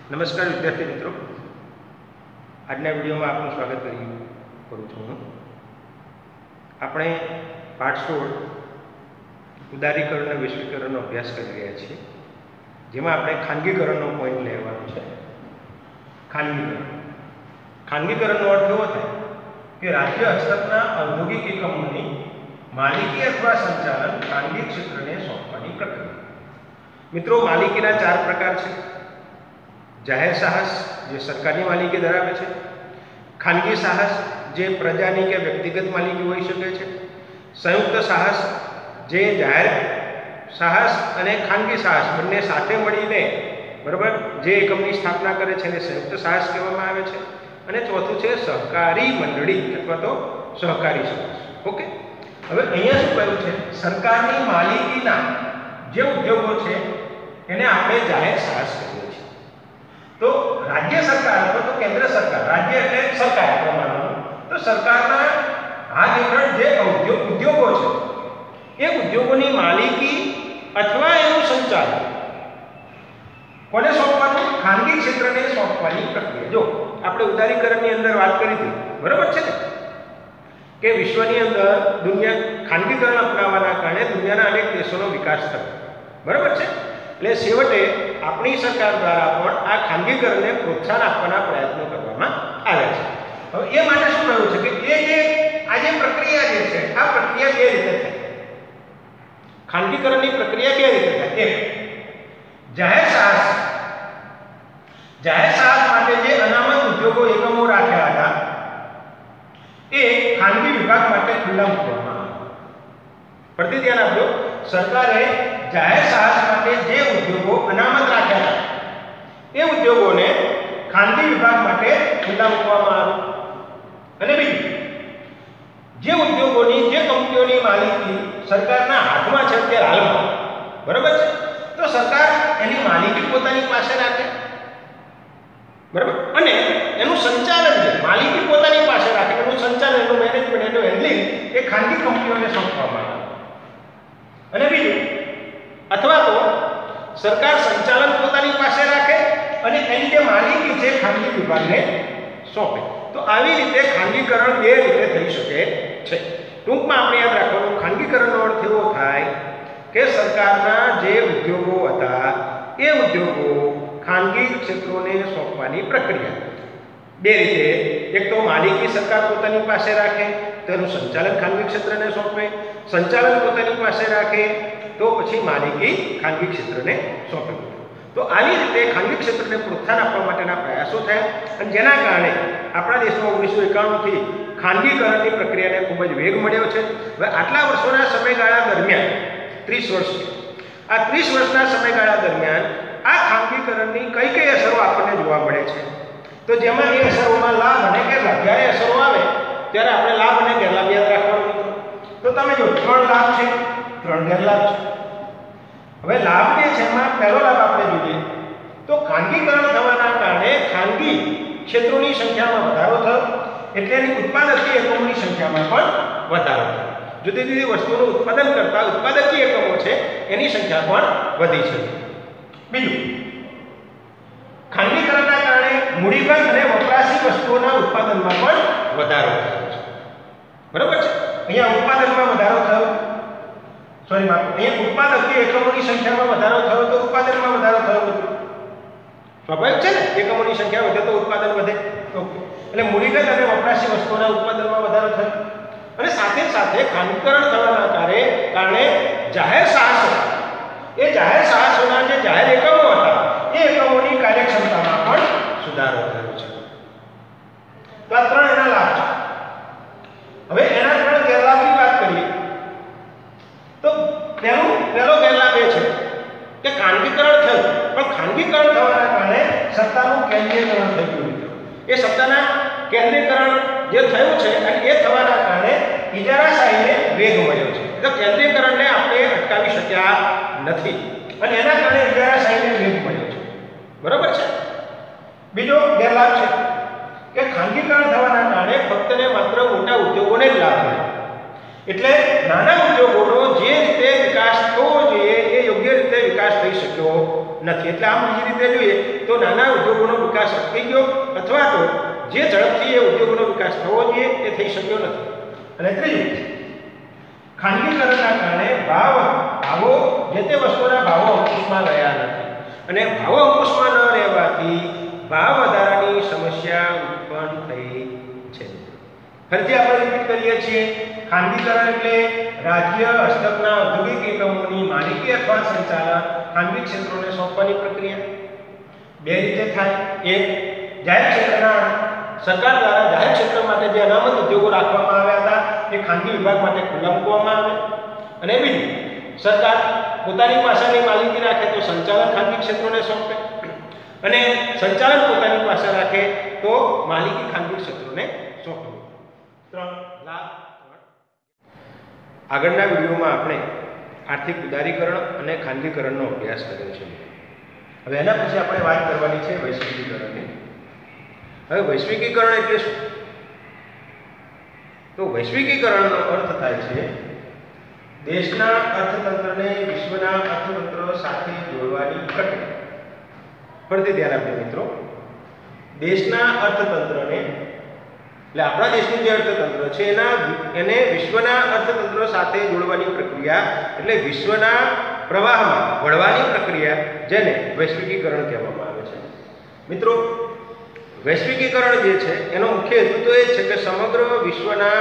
નમસ્કાર વિદ્યાર્થી મિત્રો, આજના વિડીયોમાં આપનું સ્વાગત કરું છું. આપણે પાઠ 16 ઉદારીકરણ અને વૈશ્વિકરણનો અભ્યાસ કરી રહ્યા છીએ, જેમાં આપણે ખાનગીકરણનો પોઈન્ટ લેવાનો છે. ખાનગીકરણનો અર્થ એવો થાય કે રાજ્ય હસ્તકના ઔદ્યોગિક એકમોની માલિકી અથવા સંચાલન ખાનગી ક્ષેત્રને સોંપવાની પ્રક્રિયા. મિત્રો, માલિકીના 4 પ્રકાર છે. જાહેર સાહસ, જે સરકારની માલિકી ધરાવે છે. ખાનગી સાહસ, જે પ્રજાની કે વ્યક્તિગત માલિકી હોઈ શકે છે. સંયુક્ત સાહસ, જે જાહેર સાહસ અને ખાનગી સાહસ બંને સાથે મળીને બરાબર જે એકમની સ્થાપના કરે છે એને સંયુક્ત સાહસ કહેવામાં આવે છે. અને ચોથું છે સહકારી મંડળી અથવા તો સહકારી સાહસ. ઓકે, હવે અહીંયા શું કહ્યું છે? સરકારની માલિકીના જે ઉદ્યોગો છે એને આપણે જાહેર સાહસ કહીએ છીએ. તો રાજ્ય સરકાર અથવા તો કેન્દ્ર સરકાર, રાજ્ય એટલે સરકાર પ્રમાણમાં, તો સરકારના હાથ હેઠળ જે ઉદ્યોગો છે એ ઉદ્યોગોની માલિકી અથવા એનું સંચાલન કોને સોંપવાનું? ખાનગી ક્ષેત્રને સોંપવાની પ્રક્રિયા. જો આપણે ઉદારીકરણની અંદર વાત કરી હતી, બરાબર છે ને, કે વિશ્વની અંદર ખાનગીકરણ અપનાવવાના કારણે દુનિયાના અનેક દેશોનો વિકાસ થયો, બરાબર છે. એટલે છેવટે આપણી સરકાર દ્વારા પણ આ ખાનગીકરણને પ્રોત્સાહન આપવાના પ્રયત્નો કરવામાં આવ્યા છે. હવે એ માટે શું કહ્યું છે કે આ જે પ્રક્રિયા જે છે આ પ્રક્રિયા બે રીતે થાય. ખાનગીકરણની પ્રક્રિયા બે રીતે થાય. એક, જાહેર સાહસ માટે જે અનામત ઉદ્યોગો એકમો રાખ્યા હતા એ ખાનગી વિભાગ માટે ખુલ્લા મૂકવામાં આવ્યા. ફરીથી ધ્યાન આપજો, સરકારે જાહેર સાહસ માટે જે ઉદ્યોગો અનામત રાખ્યા હતા એ ઉદ્યોગોને ખાનગી વિભાગ માટે ખુલ્લા મૂકવામાં આવ્યા. અને બીજું, જે ઉદ્યોગોની જે કંપનીઓની માલિકી સરકારના હાથમાં છે અત્યારે હાલમાં, બરાબર છે, તો સરકાર એની માલિકી પોતાની પાસે રાખે, બરાબર, અને એનું સંચાલન છે માલિકી પોતાની પાસે રાખે, એનું સંચાલન, એનું મેનેજમેન્ટ, એનું હેન્ડલિંગ એ ખાનગી કંપનીઓને સોંપવામાં આવે. અને બીજું, અથવા તો સરકાર સંચાલન પોતાની પાસે રાખે અને એની જે માલિકી છે ખાનગી વિભાગને સોંપે. તો આવી રીતે ખાનગીકરણ બે રીતે થઈ શકે છે. ટૂંકમાં આપણે યાદ રાખવાનું, ખાનગીકરણનો અર્થ એવો થાય કે સરકારના જે ઉદ્યોગો હતા એ ઉદ્યોગો ખાનગી ક્ષેત્રોને સોંપવાની પ્રક્રિયા. બે રીતે, એક તો માલિકી સરકાર પોતાની પાસે રાખે તો એનું સંચાલન ખાનગી ક્ષેત્રને સોંપે, સંચાલન પોતાની પાસે રાખે તો પછી માલિકી ખાનગી ક્ષેત્રને સોંપે. તો આવી રીતે ખાનગી ક્ષેત્રને પ્રોત્સાહન આપવા માટેના પ્રયાસો થયા અને જેના કારણે આપણા દેશમાં 1991થી ખાનગીકરણની પ્રક્રિયાને ખૂબ જ વેગ મળ્યો છે. હવે આટલા વર્ષોના સમયગાળા દરમિયાન 30 વર્ષ છે, આ 30 વર્ષના સમયગાળા દરમિયાન આ ખાનગીકરણની કઈ કઈ અસરો આપણને જોવા મળે છે? તો જેમાં એ અસરોમાં લાભ અને ગેરલાભ. જ્યારે અસરો આવે ત્યારે આપણે લાભ અને ગેરલાભ યાદ રાખવાનું. તો તમે જો 3 લાભ છે, 3 ગેરલાભ છે. હવે લાભ જે છે એમાં પહેલો લાભ આપણે જોઈએ તો ખાનગીકરણ થવાના કારણે ખાનગી ક્ષેત્રોની સંખ્યામાં વધારો થયો, એટલે એની ઉત્પાદકીય એકમોની સંખ્યામાં પણ વધારો થયો. જુદી જુદી વસ્તુઓનું ઉત્પાદન કરતા ઉત્પાદકીય એકમો છે એની સંખ્યા પણ વધી છે. બીજું, ખાનગીકરણના કારણે મૂડીગત અને વપરાશી વસ્તુઓના ઉત્પાદનમાં પણ વધારો થયો છે, બરાબર છે. અહીંયા ઉત્પાદનમાં વધારો થયો, અહીંયા ઉત્પાદકીય એકમોની સંખ્યામાં વધારો થયો તો ઉત્પાદનમાં વધારો થયો. સ્વાભાવિક છે ને, એકમોની સંખ્યા વધે તો ઉત્પાદન વધે. ઓકે, એટલે મૂડીગત અને વપરાશી વસ્તુઓના ઉત્પાદનમાં વધારો થયો. અને સાથે સાથે ખાનગીકરણ થવાના કારણે જાહેર સાહસો, એ જાહેર સાહસોના જે જાહેર એકમો હતા એ એકમોની કાર્યક્ષમતામાં પણ સુધારો થયો છે. તો આ 3 એના લાભ છે. હવે એના 3 ગેરલાભની વાત કરીએ તો પહેલો ગેરલાભ એ છે કે ખાનગીકરણ થયું, પણ ખાનગીકરણ થવાના કારણે સત્તાનું કેન્દ્રીયકરણ થઈ ગયું. એ સત્તાના કેન્દ્રીયકરણ જે થયું છે અને એ થવાના કારણે ઇજારાશાહીને વેગ મળ્યો છે. તો કેન્દ્રીયકરણને આપણે અટકાવી શક્યા નથી અને એના કારણે ઇજારાશાહીને વેગ મળ્યો છે, બરાબર છે. બીજો ગેરલાભ છે કે ખાનગીકરણ થવાના કારણે ફક્ત ને માત્ર મોટા ઉદ્યોગોને જ લાભ મળે, એટલે નાના ઉદ્યોગોનો જે રીતે વિકાસ થવો જોઈએ એ યોગ્ય રીતે વિકાસ થઈ શક્યો નથી. એટલે આમ બીજી રીતે જોઈએ તો નાના ઉદ્યોગોનો વિકાસ અટકી ગયો અથવા તો જે ઝડપથી એ ઉદ્યોગોનો વિકાસ થવો જોઈએ એ થઈ શક્યો નથી. અને ત્રીજું, ખાનગીકરણના કારણે ભાવો જે તે વસ્તુના ભાવો અંકુશમાં રહ્યા નથી અને ભાવો અંકુશમાં ન રહેવાથી ભાવ વધારાની સમસ્યા ઉત્પન્ન થઈ છે. ફરીથી આપણે રિપીટ કરીએ છીએ, ખાનગીકરણ એટલે રાજ્ય હસ્તકના ઔદ્યોગિક એકમોની માલિકી અથવા સંચાલન ખાનગી ક્ષેત્રોને સોંપવાની પ્રક્રિયા. બે રીતે થાય. એક, જાહેર ક્ષેત્રના સરકાર દ્વારા જાહેર ક્ષેત્ર માટે જે અનામત ઉદ્યોગો રાખવામાં આવ્યા હતા એ ખાનગી વિભાગ માટે ખુલ્લા મૂકવામાં આવે. અને બીજું, સરકાર પોતાની પાસેની માલિકી રાખે તો સંચાલન ખાનગી ક્ષેત્રોને સોંપે અને સંચાલન પોતાની પાસે રાખે તો માલિકી ખાનગી ક્ષેત્રોને સોંપે. 3 લાભ. આગળના વિડીયોમાં આપણે આર્થિક ઉદારીકરણ અને ખાનગીકરણનો અભ્યાસ કર્યો છે. હવે એના પછી આપણે વાત કરવાની છે વૈશ્વિકીકરણની. હવે વૈશ્વિકીકરણ એટલે શું? તો વૈશ્વિકીકરણનો અર્થ થાય છે દેશના અર્થતંત્રને વિશ્વના અર્થતંત્ર સાથે જોડવાની પ્રક્રિયા. ફરીથી ધ્યાન આપજો મિત્રો, દેશના અર્થતંત્રને એટલે આપણા દેશનું જે અર્થતંત્ર છે એને વિશ્વના અર્થતંત્ર સાથે જોડવાની પ્રક્રિયા એટલે વિશ્વના પ્રવાહમાં વળવાની પ્રક્રિયા, જેને વૈશ્વિકીકરણ કહેવામાં આવે છે. મિત્રો, વૈશ્વિકીકરણ જે છે એનો મુખ્ય હેતુ તો એ છે કે સમગ્ર વિશ્વના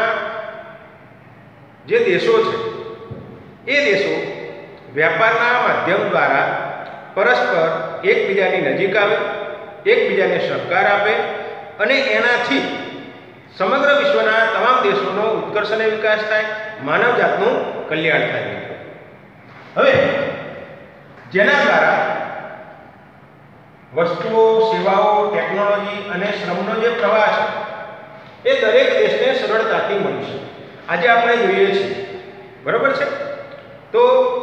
જે દેશો છે એ દેશો વ્યાપારના માધ્યમ દ્વારા પરસ્પર એકબીજાની નજીક આવે, એકબીજાને સહકાર આપે અને એનાથી સમગ્ર વિશ્વના તમામ દેશોનો ઉત્કર્ષ અને વિકાસ થાય, માનવજાતનું કલ્યાણ થાય. હવે જેના દ્વારા વસ્તુઓ, સેવાઓ, ટેકનોલોજી અને શ્રમનો જે પ્રવાહ છે એ દરેક દેશને સરળતાથી મળી શકે. આજે આપણે જોઈએ છીએ, બરાબર છે, તો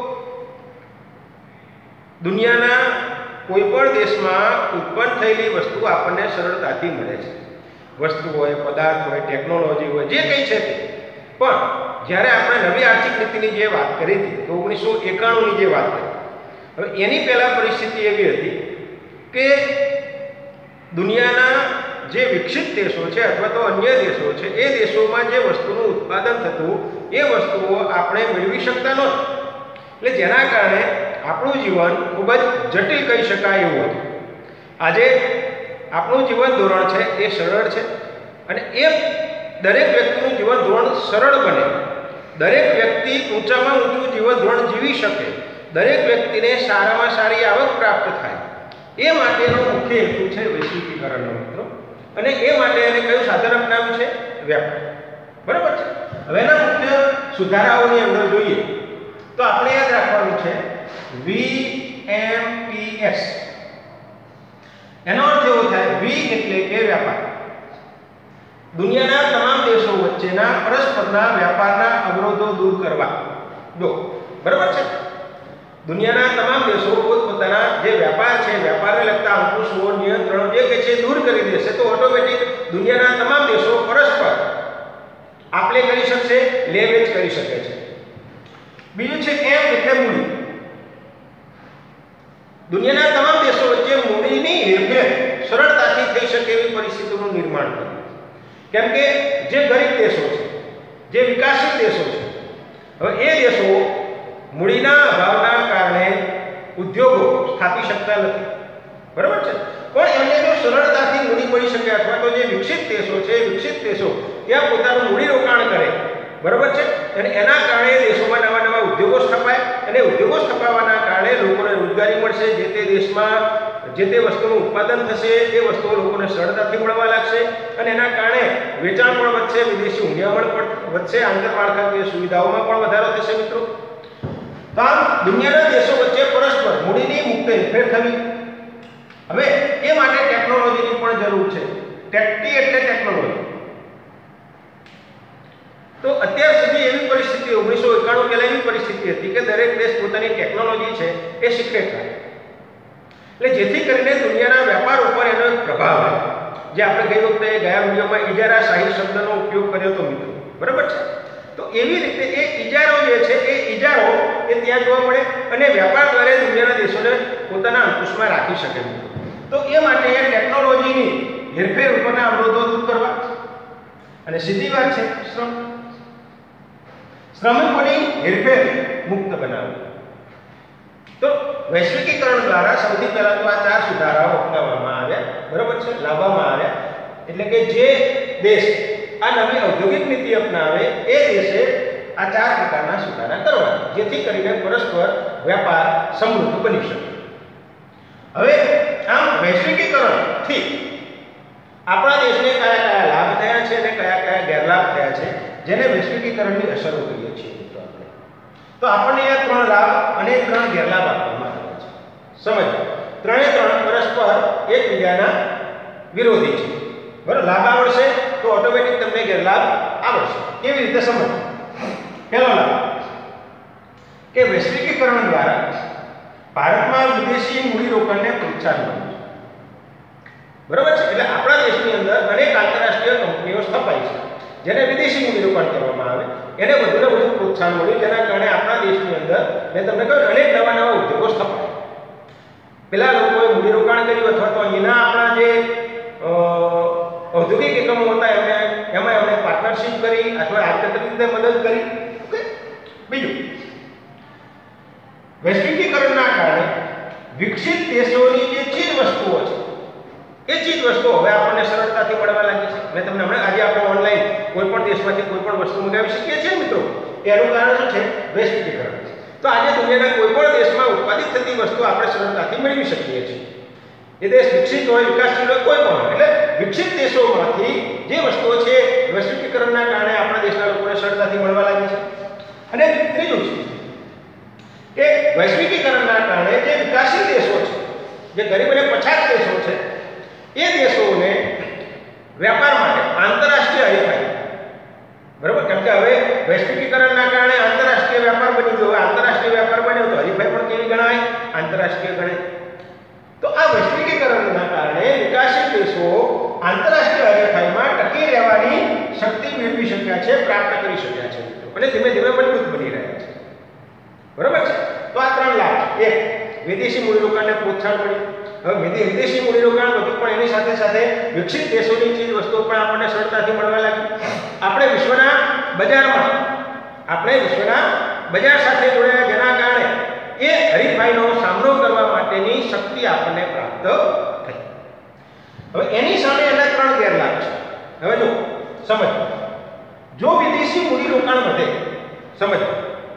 દુનિયાના કોઈ પણ દેશમાં ઉત્પન્ન થયેલી વસ્તુ આપણને સરળતાથી મળે છે. વસ્તુ હોય, પદાર્થ હોય, ટેકનોલોજી હોય, જે કંઈ છે તે. પણ જ્યારે આપણે નવી આર્થિક નીતિની જે વાત કરી હતી તો 1991ની જે વાત કરી, હવે એની પહેલાં પરિસ્થિતિ એવી હતી કે દુનિયાના જે વિકસિત દેશો છે અથવા તો અન્ય દેશો છે એ દેશોમાં જે વસ્તુનું ઉત્પાદન થતું એ વસ્તુઓ આપણે મેળવી શકતા નહોતા. એટલે જેના કારણે આપણું જીવન ખૂબ જ જટિલ કહી શકાય એવું હતું. આજે આપણું જીવન ધોરણ છે એ સરળ છે અને એ દરેક વ્યક્તિનું જીવન ધોરણ સરળ બને, દરેક વ્યક્તિ ઊંચામાં ઊંચું જીવન ધોરણ જીવી શકે, દરેક વ્યક્તિને સારામાં સારી આવક પ્રાપ્ત થાય, એ માટેનો મુખ્ય હેતુ છે વૈશ્વિકીકરણનો મિત્રો. અને એ માટે એને કયું સાધન અપનાવ્યું છે? વેપાર. બરાબર છે. હવે એના મુખ્ય સુધારાઓની અંદર જોઈએ તો આપણે યાદ રાખવાનું છે VMTS. એનો અર્થ એવો થાય, V એટલે કે વ્યાપાર. દુનિયાના તમામ દેશો વચ્ચેના પરસ્પરના વ્યાપારના અવરોધો દૂર કરવા. જો બરાબર છે, દુનિયાના તમામ દેશો પોતપોતાના જે વેપાર છે, વેપારને લગતા અંકુશો, નિયંત્રણો જે કે છે દૂર કરી દેશે તો ઓટોમેટિક દુનિયાના તમામ દેશો પરસ્પર આપણે કરી શકશે, લે વેચ કરી શકે છે. બીજું છે M એટલે મૂડી. દુનિયાના તમામ દેશો વચ્ચે મૂડીની હેરફેર સરળતાથી થઈ શકે એવી પરિસ્થિતિનું નિર્માણ કર્યું. કેમ કે જે ગરીબ દેશો છે, જે વિકાસશીલ દેશો છે, હવે એ દેશો મૂડીના અભાવના કારણે ઉદ્યોગો સ્થાપી શકતા નથી. બરાબર છે. પણ એમને જો સરળતાથી મૂડી મળી શકે અથવા તો જે વિકસિત દેશો છે, વિકસિત દેશો ત્યાં પોતાનું મૂડી રોકાણ કરે, બરાબર છે, અને એના કારણે દેશોમાં નવા નવા ઉદ્યોગો સ્થપાય અને ઉદ્યોગો સ્થપાવવાના કારણે લોકોને રોજગારી મળશે. જે તે દેશમાં જે તે વસ્તુનું ઉત્પાદન થશે એ વસ્તુઓ લોકોને સરળતાથી મળવા લાગશે અને એના કારણે વેચાણ પણ વધશે, વિદેશી ઊંડિયામણ પણ વધશે, આંતરમાળખાકીય સુવિધાઓમાં પણ વધારો થશે મિત્રો. તો આમ દુનિયાના દેશો વચ્ચે પરસ્પર મૂડીની મુક્ત હેરફેર થવી. હવે એ માટે ટેકનોલોજીની પણ જરૂર છે. ટેકટી એટલે ટેકનોલોજી. તો અત્યાર સુધી એવી પરિસ્થિતિ 1991 પહેલા એવી પરિસ્થિતિ હતી કે દરેક દેશ પોતાની ટેકનોલોજી છે એ સિક્રેટ રાખે, એટલે જેથી કરીને દુનિયાના વેપાર ઉપર એનો એક પ્રભાવ આવે. જે આપણે ગઈ વખતે ગયા વિડીયોમાં ઇજારાશાહી શબ્દનો ઉપયોગ કર્યો હતો મિત્રો, બરાબર છે. તો એવી રીતે એ ઇજારો જે છે એ ઇજારો એ ત્યાં જોવા મળે અને વેપાર દ્વારા દુનિયાના દેશોને પોતાના અંકુશમાં રાખી શકે મિત્રો. તો એ માટે ટેકનોલોજીની હેરફેર ઉપરના અવરોધો દૂર કરવા. અને સીધી વાત છે શ્રમિકોની હેરફેર મુક્ત બનાવવી. તો વૈશ્વિકીકરણ દ્વારા સૌથી પહેલા તો આ 4 સુધારાઓ અપનાવવામાં આવ્યા, બરોબર છે, લાવવામાં આવ્યા. એટલે કે જે દેશ આ નવી ઔદ્યોગિક નીતિ અપનાવે એ દેશે આ 4 પ્રકારના સુધારા કરવા, જેથી કરીને પરસ્પર વેપાર સમૃદ્ધ બની શકે. હવે આમ વૈશ્વિકીકરણથી આપણા દેશને કયા કયા લાભ થયા છે અને કયા કયા ગેરલાભ થયા છે, જેને વૈશ્વિકીકરણની અસરો કહીએ છીએ મિત્રો આપણે. તો આપણને આ 3 લાભ અને 3 ગેરલાભ આપવામાં આવ્યા છે. સમજો, ત્રણે પરસ્પર એકબીજાના વિરોધી છે. બરાબર, લાભ આવડશે તો ઓટોમેટિક તમને ગેરલાભ આવડશે. કેવી રીતે સમજો? પહેલો લાભ કે વૈશ્વિકીકરણ દ્વારા ભારતમાં વિદેશી મૂડીરોકાણને પ્રોત્સાહન મળ્યું. બરાબર છે, એટલે આપણા દેશની અંદર અનેક આંતરરાષ્ટ્રીય કંપનીઓ સ્થપાઈ છે, જેને વિદેશી મૂડીરોકાણ કરવામાં આવે એને વધુને વધુ પ્રોત્સાહન મળ્યું, જેના કારણે આપણા દેશની અંદર મેં તમને કહ્યું અનેક નવા નવા ઉદ્યોગો સ્થપાય. પેલા લોકોએ મૂડીરોકાણ કર્યું અથવા તો અહીંના આપણા જે ઔદ્યોગિક એકમો હતા એમાં એમણે પાર્ટનરશિપ કરી અથવા આર્થિક રીતે મદદ કરી. ઓકે, બીજું, વૈશ્વિકીકરણના કારણે વિકસિત દેશોની જે ચીજ વસ્તુઓ છે એ ચીજ વસ્તુઓ હવે આપણને સરળતાથી મળવા લાગી છે. મેં તમને હમણાં આજે આપણે ઓનલાઈન કોઈ પણ દેશમાંથી કોઈ પણ વસ્તુ મંગાવી શકીએ છીએ મિત્રો. એનું કારણ શું છે? વૈશ્વિકીકરણ. તો આજે દુનિયાના કોઈ પણ દેશમાં ઉત્પાદિત થતી વસ્તુ આપણે સરળતાથી મેળવી શકીએ છીએ. એ દેશ વિકસિત હોય, વિકાસશીલ હોય, કોઈ પણ હોય. એટલે વિકસિત દેશોમાંથી જે વસ્તુઓ છે વૈશ્વિકીકરણના કારણે આપણા દેશના લોકોને સરળતાથી મળવા લાગી છે. અને ત્રીજું છે કે વૈશ્વિકીકરણના કારણે જે વિકાસશીલ દેશો છે, જે ગરીબ અને પછાત દેશો છે, એ દેશોને વેપાર માટે આંતરરાષ્ટ્રીય હરીફાઈ, બરાબર, કેમ કે હવે વૈશ્વિકીકરણના કારણે આંતરરાષ્ટ્રીય વેપાર બની ગયો. આંતરરાષ્ટ્રીય વેપાર બન્યો તો હરીફાઈ પણ કેવી ગણાય? આંતરરાષ્ટ્રીય ગણાય. તો આ વૈશ્વિકીકરણના કારણે વિકાસશીલ દેશો આંતરરાષ્ટ્રીય હરીફાઈમાં ટકી રહેવાની શક્તિ મેળવી શક્યા છે, પ્રાપ્ત કરી શક્યા છે અને ધીમે ધીમે મજબૂત બની રહ્યા છે. બરાબર છે. તો આ 3 લાભ. એક, વિદેશી મૂડીરોકાણને પ્રોત્સાહન મળ્યું. હવે વિદેશી મૂડીરોકાણ વધુ પણ એની સાથે સાથે વિકસિત દેશોની ચીજ વસ્તુઓ પણ આપણને સરળતાથી મળવા લાગી. આપણે વિશ્વના બજાર સાથે જોડાયા, જેના કારણે એ હરીફાઈનો સામનો કરવા માટેની શક્તિ આપણને પ્રાપ્ત થઈ. હવે એની સામે એના 3 ગેરલાભ છે. હવે જો સમજો, જો વિદેશી મૂડીરોકાણ વધે, સમજો,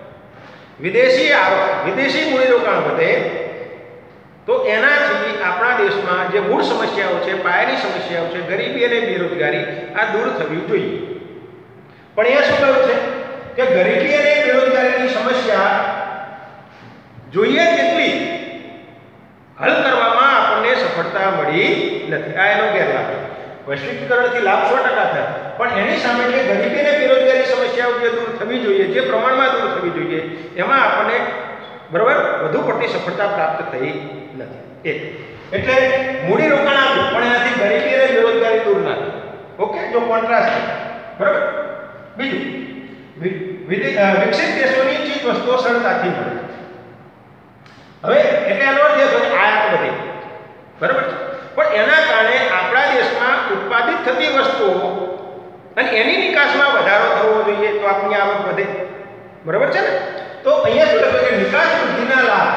વિદેશી મૂડીરોકાણ વધે તો એનાથી આપણા દેશમાં જે મૂળ સમસ્યાઓ છે, પાયાની સમસ્યાઓ છે, ગરીબી અને બેરોજગારી, આ દૂર થવી જોઈએ. પણ એ શું કહ્યું છે કે ગરીબી અને બેરોજગારીની સમસ્યા જોઈએ તેટલી હલ કરવામાં આપણને સફળતા મળી નથી. આ એનો ગેરલાભ છે. વૈશ્વિકીકરણથી લાભ 100% થાય, પણ એની સામે જે ગરીબી અને બેરોજગારી સમસ્યાઓ જે દૂર થવી જોઈએ, જે પ્રમાણમાં દૂર થવી જોઈએ, એમાં આપણને બરાબર વધુ પડતી સફળતા પ્રાપ્ત થઈ નથી. એક, એટલે મૂડીરોકાણ આપ્યું પણ એનાથી ગરીબી અને બેરોજગારી દૂર ના થઈ. ઓકે, જો કોન્ટ્રાસ્ટ છે. બરાબર. બીજું, વિકસિત દેશોની ચીજ વસ્તુઓ સરળતાથી મળે. હવે એટલે એનો અર્થ એ છે કે આયાત વધે, બરાબર છે, પણ એના કારણે આપણા દેશમાં ઉત્પાદિત થતી વસ્તુઓ અને એની નિકાસમાં વધારો થવો જોઈએ, તો આપણી આવક વધે. બરાબર છે ને? તો અહીંયા શું લખ્યું કે નિકાસ વૃદ્ધિના લાભ.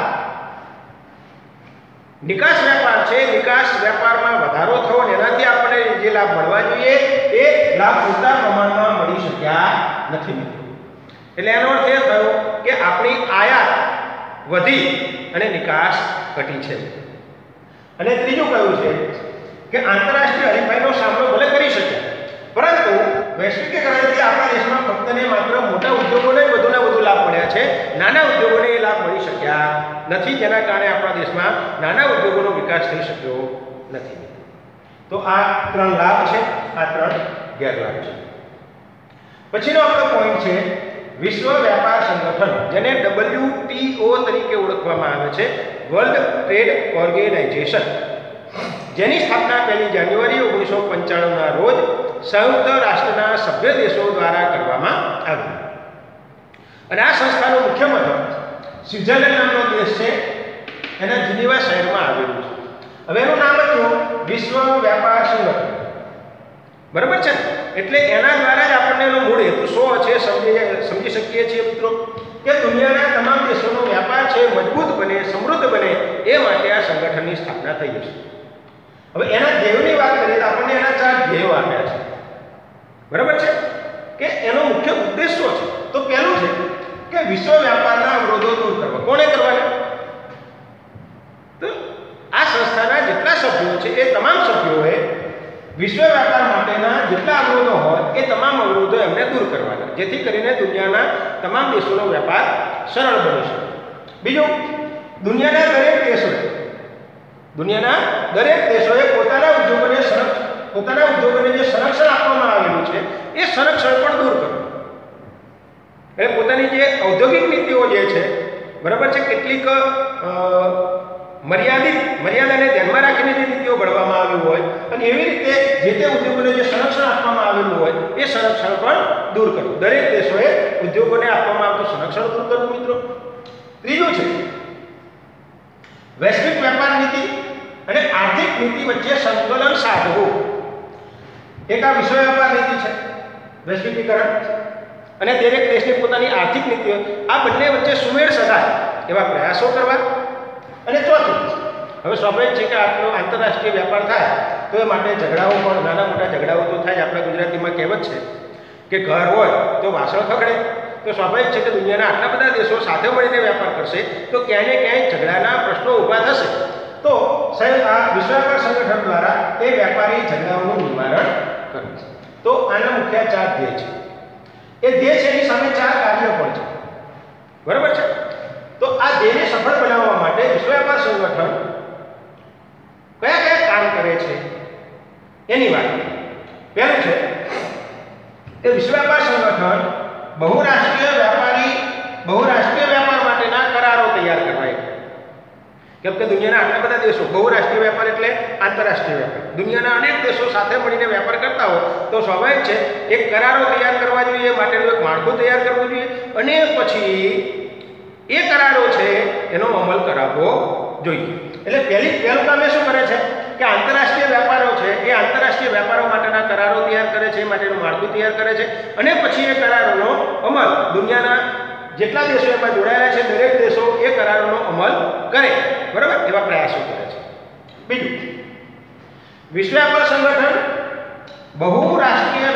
નિકાસ વેપાર છે, નિકાસ વેપારમાં વધારો થવો અને એનાથી આપણને જે લાભ મળવા જોઈએ એ લાભ પૂરતા પ્રમાણમાં મળી શક્યા નથી મિત્રો. એટલે એનો અર્થ એ થયો કે આપણી આયાત વધી અને નિકાસ ઘટી છે. અને ત્રીજું કયું છે કે આંતરરાષ્ટ્રીય હરીફાઈનો સામનો ભલે કરી શકે, પરંતુ વૈશ્વિકીકરણથી આપણા દેશમાં ફક્ત ને માત્ર મોટા ઉદ્યોગોને જ વધુને વધુ લાભ મળ્યા છે, નાના ઉદ્યોગોને એ લાભ મળી શક્યા નથી, જેના કારણે આપણા દેશમાં નાના ઉદ્યોગોનો વિકાસ થઈ શક્યો નથી. તો આ 3 લાભ છે, આ 3 ગેરલાભ છે. પછીનો આપણો પોઈન્ટ છે વિશ્વ વ્યાપાર સંગઠન, જેને WTO તરીકે ઓળખવામાં આવે છે, વર્લ્ડ ટ્રેડ ઓર્ગેનાઇઝેશન, જેની સ્થાપના 1 જાન્યુઆરી 1995ના રોજ સંયુક્ત રાષ્ટ્રના સભ્ય દેશો દ્વારા કરવામાં આવી. અને આ સંસ્થાનું મુખ્ય મથક સ્વિટ્ઝરલેન્ડ નામનો દેશ છે, એના જીનીવા શહેરમાં આવેલું છે. હવે એનું નામ હતું વિશ્વ વ્યાપાર સંગઠન, બરાબર છે ને? એટલે એના દ્વારા જ આપણને એનો મૂળ હેતુ શું છે સમજી શકીએ છીએ મિત્રો, કે દુનિયાના તમામ દેશોનો વ્યાપાર છે મજબૂત બને, સમૃદ્ધ બને, એ માટે આ સંગઠનની સ્થાપના થઈ હશે. હવે એના ધ્યેયોની વાત કરીએ તો આપણને એના 4 ધ્યેયો આપ્યા છે, બરાબર છે? કે એનો મુખ્ય ઉદ્દેશ શું છે? તો પહેલું છે કે વિશ્વ વ્યાપારના અવરોધો દૂર કરવા. કોણે કરવાના? તો આ સંસ્થાના જેટલા સભ્યો છે એ તમામ સભ્યોએ વિશ્વ વ્યાપાર માટેના જેટલા અવરોધો હોય એ તમામ અવરોધો એમને દૂર કરવાના, જેથી કરીને દુનિયાના તમામ દેશોનો વ્યાપાર સરળ બની શકે. બીજું, દુનિયાના દરેક દેશોએ પોતાના ઉદ્યોગોને જે સંરક્ષણ આપવામાં આવેલું છે એ સંરક્ષણ પણ દૂર કરવું. એટલે પોતાની જે ઔદ્યોગિક નીતિઓ જે છે, બરાબર છે, કેટલીક મર્યાદાને ધ્યાનમાં રાખીને જે નીતિઓ ઘડવામાં આવી હોય અને એવી રીતે જે તે ઉદ્યોગોને જે સંરક્ષણ આપવામાં આવેલું હોય એ સંરક્ષણ પણ દૂર કરવું. દરેક દેશોએ ઉદ્યોગોને આપવામાં આવતું સંરક્ષણ દૂર કરવું મિત્રો. ત્રીજું છે વૈશ્વિક વેપાર નીતિ અને આર્થિક નીતિ વચ્ચે સંતુલન સાધવું. એક આ વિશ્વ વેપાર નીતિ છે, વૈશ્વિકીકરણ, અને દરેક દેશની પોતાની આર્થિક નીતિઓ, આ બંને વચ્ચે સુમેળ સધાય એવા પ્રયાસો કરવા. અને ચોથું, હવે સ્વાભાવિક છે કે આટલો આંતરરાષ્ટ્રીય વ્યાપાર થાય તો એ માટે ઝઘડાઓ પણ, નાના મોટા ઝઘડાઓ તો થાય. આપણા ગુજરાતીમાં કહેવત છે કે ઘર હોય તો વાસણ ખખડે. તો સ્વાભાવિક છે કે દુનિયાના આટલા બધા દેશો સાથે મળીને વ્યાપાર કરશે તો ક્યાંય ને ક્યાંય ઝઘડાના પ્રશ્નો ઊભા થશે. તો આ વિશ્વ વેપાર સંગઠન દ્વારા એ વ્યાપારી ઝઘડાઓનું નિવારણ કરશે. તો આના મુખ્ય 4 ધ્યેય છે. એ ધ્યેય છે એની સામે 4 કાર્યો પણ છે, બરાબર છે? તો આ ધ્યેયને સફળ બનાવવા માટે વિશ્વ વેપાર સંગઠન કયા કામ કરે છે એની વાત કરીએ. પહેલું છે કે વિશ્વ વેપાર સંગઠન બહુરાષ્ટ્રીય વ્યાપાર માટેના કરારો તૈયાર કરવા. કેમ કે દુનિયાના આટલા બધા દેશો, બહુરાષ્ટ્રીય વેપાર એટલે આંતરરાષ્ટ્રીય વેપાર, દુનિયાના અનેક દેશો સાથે મળીને વેપાર કરતા હોય તો સ્વાભાવિક છે એક કરારો તૈયાર કરવા જોઈએ, માટેનું એક માળખું તૈયાર કરવું જોઈએ, અને પછી એ કરારો છે એનો અમલ કરાવવો જોઈએ. એટલે પહેલું કામ એ શું કરે છે કે આંતરરાષ્ટ્રીય વ્યાપારો છે એ આંતરરાષ્ટ્રીય વેપારો માટેના કરારો તૈયાર કરે છે, એ માટેનું માળખું તૈયાર કરે છે, અને પછી એ કરારોનો અમલ દુનિયાના જેટલા દેશો એમાં જોડાયેલા છે દરેક દેશો એ કરારોનો અમલ કરે, બરાબર, એવા પ્રયાસો કરે છે. બીજું, વિશ્વ વેપાર સંગઠન બહુરાષ્ટ્રીય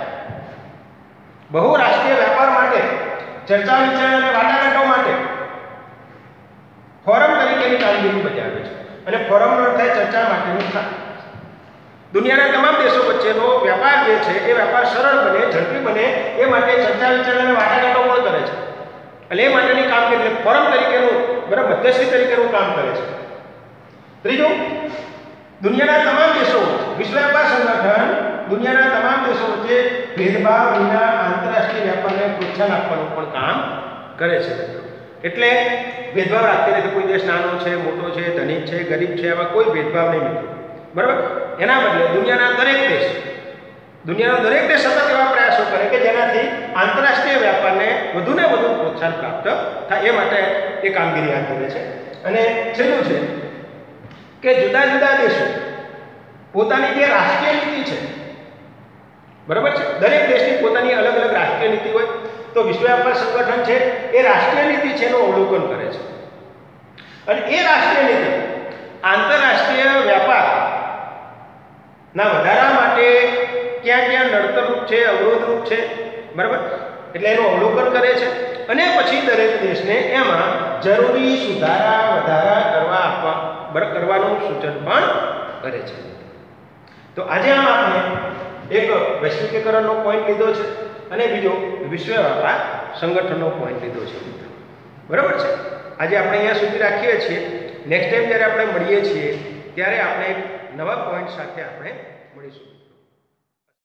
વેપાર માટે ચર્ચા વિચારણા અને વાટાઘાટો માટે ફોરમ તરીકેની કામગીરી બજાવે છે. અને ફોરમનો અર્થ થાય ચર્ચા માટેનું સ્થાન. દુનિયાના તમામ દેશો વચ્ચેનો વ્યાપાર જે છે એ વ્યાપાર સરળ બને, ઝડપી બને, એ માટે ચર્ચા વિચારણા અને વાટાઘાટો પણ કરે છે. અને એ માટેની કામગીરી ફોરમ તરીકેનું, બરાબર, મધ્યસ્થી તરીકેનું કામ કરે છે. ત્રીજું, દુનિયાના તમામ દેશો, વિશ્વ વેપાર સંગઠન દુનિયાના તમામ દેશો વચ્ચે ભેદભાવ વિના આંતરરાષ્ટ્રીય વ્યાપારને પ્રોત્સાહન આપવાનું પણ કામ કરે છે. એટલે ભેદભાવ રાખતી નથી. કોઈ દેશ નાનો છે, મોટો છે, ધનિક છે, ગરીબ છે, આવા કોઈ ભેદભાવ નહીં મિત્રો, બરાબર. એના બદલે દુનિયાના દરેક દેશ સતત એવા પ્રયાસો કરે કે જેનાથી આંતરરાષ્ટ્રીય વ્યાપારને વધુને વધુ પ્રોત્સાહન પ્રાપ્ત થાય, એ માટે એ કામગીરી હાથ ધરે છે. અને છેલ્લું છે કે જુદા જુદા દેશો પોતાની જે રાષ્ટ્રીય નીતિ છે, બરાબર છે, દરેક દેશની પોતાની અલગ અલગ રાષ્ટ્રીય નીતિ હોય. તો વિશ્વ વેપાર સંગઠન છે એ રાષ્ટ્રીય નીતિ છે એનું અવલોકન કરે છે, અને એ રાષ્ટ્રીય નીતિ આંતરરાષ્ટ્રીય વ્યાપારના વધારા માટે ક્યાં ક્યાં નડતરરૂપ છે, અવરોધરૂપ છે, બરાબર, એટલે એનું અવલોકન કરે છે. અને પછી દરેક દેશને એમાં જરૂરી સુધારા વધારા કરવાનું સૂચન પણ કરે છે. તો આજે આપણે એક વૈશ્વિકીકરણનો પોઈન્ટ લીધો છે અને બીજો વિશ્વ વેપાર સંગઠનનો પોઈન્ટ લીધો છે, બરાબર છે. આજે આપણે અહીંયા સુધી રાખીએ છીએ. નેક્સ્ટ ટાઈમ જ્યારે આપણે મળીએ છીએ ત્યારે આપણે એક નવા પોઈન્ટ સાથે આપણે મળીશું.